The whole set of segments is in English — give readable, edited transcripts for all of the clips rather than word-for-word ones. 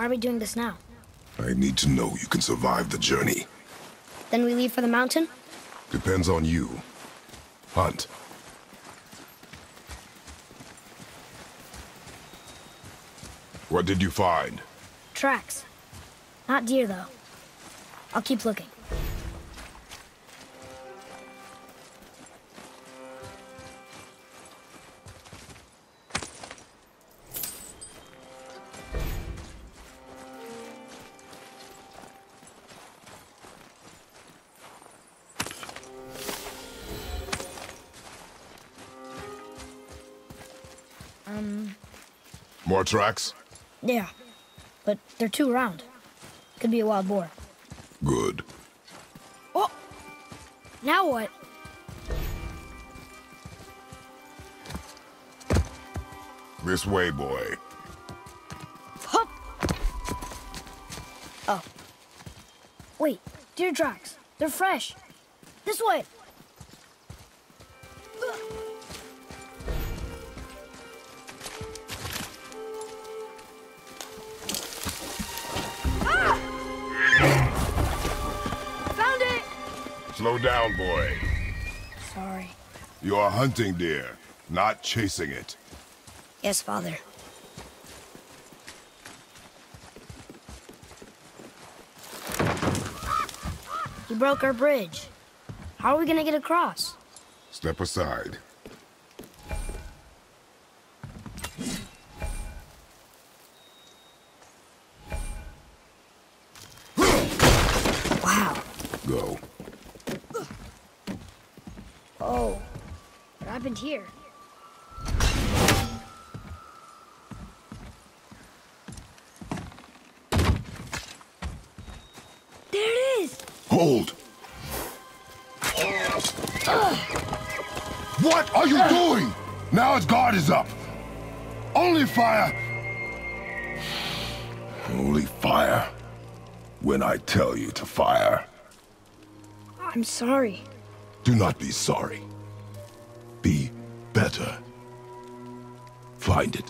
are we doing this now? I need to know you can survive the journey. Then we leave for the mountain? Depends on you. Hunt. What did you find? Tracks. Not deer, though. I'll keep looking. More tracks? Yeah, but they're too round. Could be a wild boar. Good. Oh! Now what? This way, boy. Hup! Oh. Wait, deer tracks. They're fresh. This way! Slow down, boy. Sorry. You are hunting deer, not chasing it. Yes, Father. You broke our bridge. How are we gonna get across? Step aside. Wow. Go. Oh, what happened here? There it is! Hold! What are you doing? Now its guard is up. Only fire. Only fire. When I tell you to fire. I'm sorry. Do not be sorry. Be better. Find it.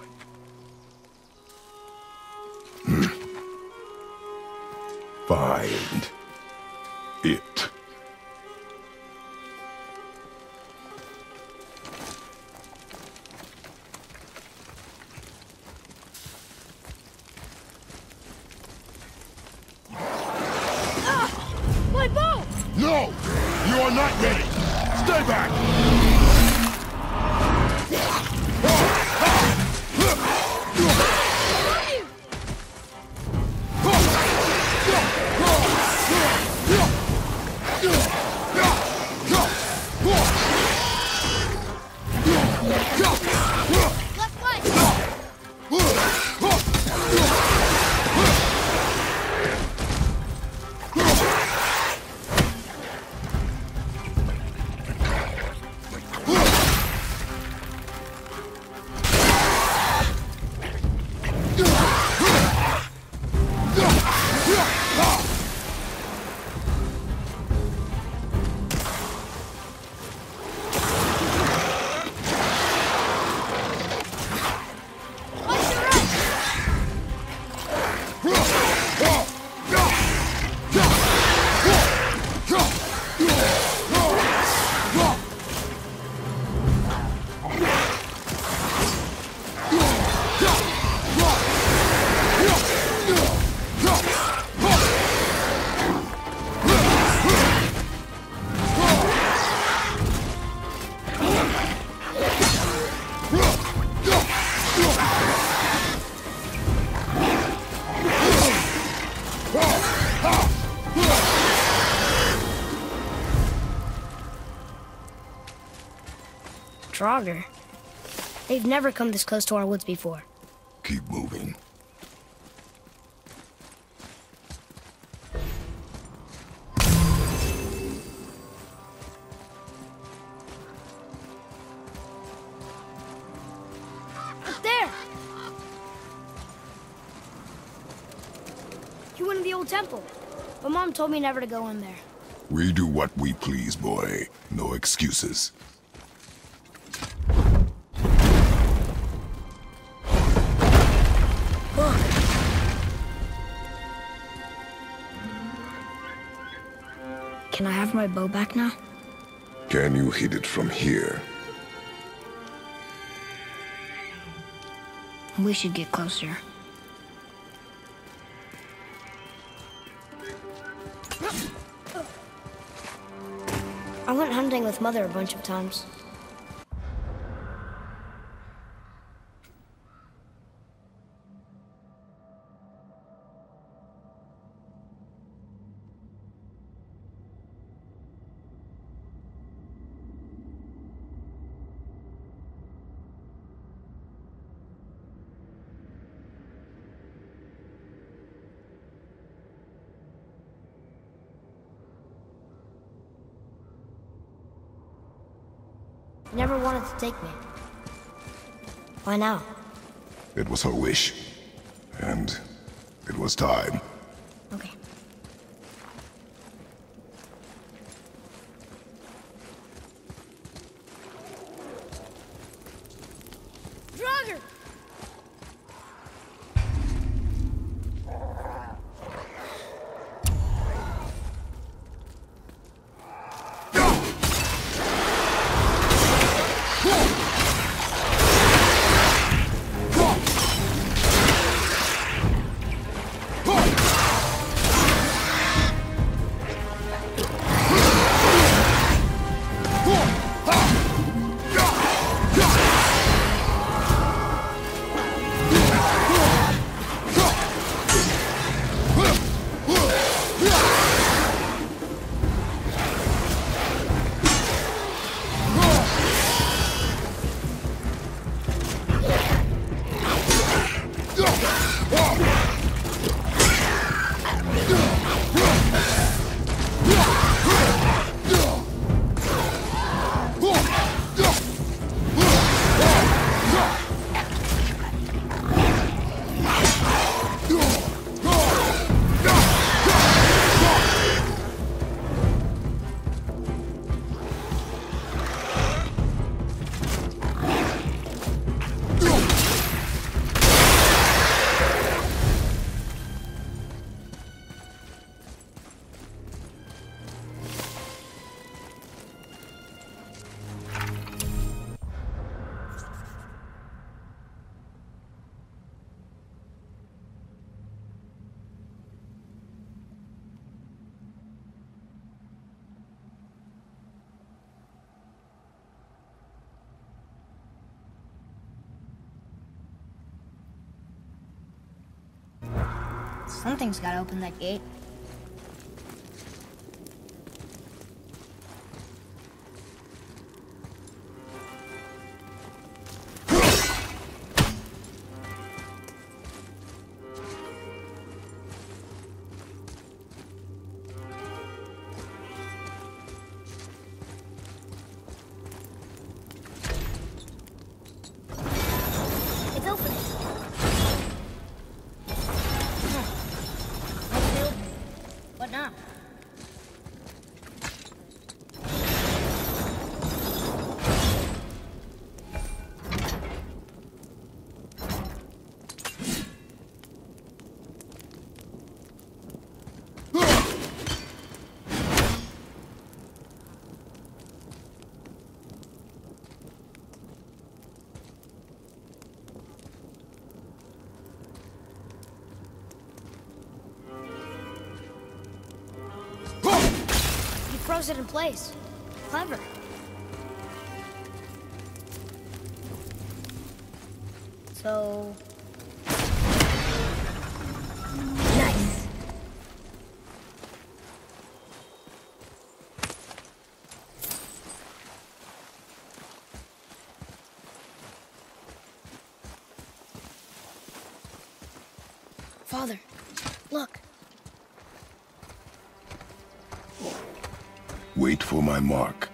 Find it. My bow! No! You are not ready! Stay back! Draugr. They've never come this close to our woods before. Keep moving. Up there! You went in the old temple, but Mom told me never to go in there. We do what we please, boy. No excuses. Can I have my bow back now? Can you hit it from here? We should get closer. I went hunting with Mother a bunch of times. Never wanted to take me. Why now? It was her wish. And it was time. Okay. Draugr! Something's gotta open that gate. It's open. What now? Froze it in place. Clever. So... nice. Father, look. Wait for my mark.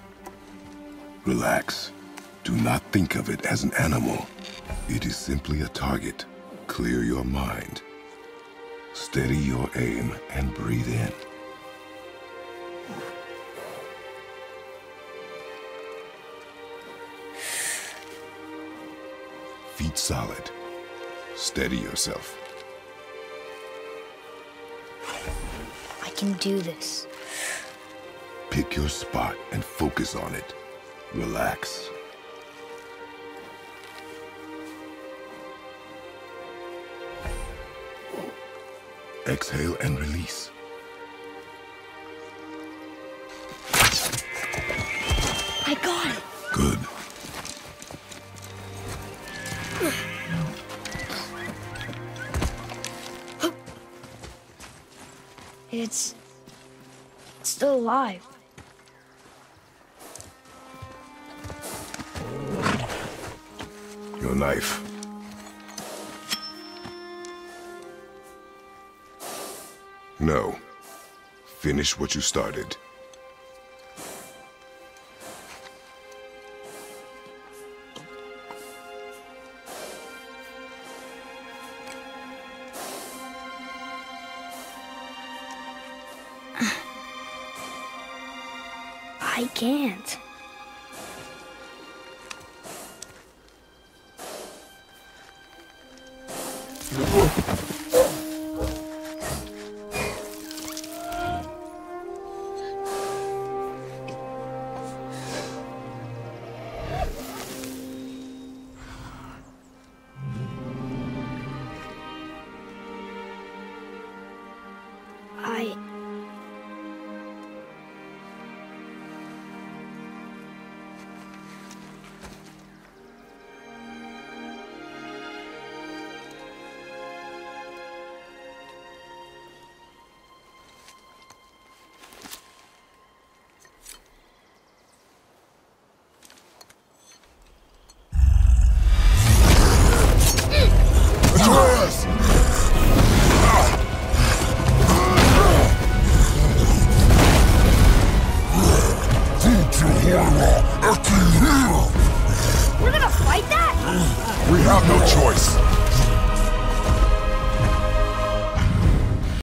Relax. Do not think of it as an animal. It is simply a target. Clear your mind. Steady your aim and breathe in. Feet solid. Steady yourself. I can do this. Pick your spot and focus on it. Relax. Exhale and release. I got it. Good. It's still alive. Your knife. No. Finish what you started. I can't. We're gonna fight that? We have no choice.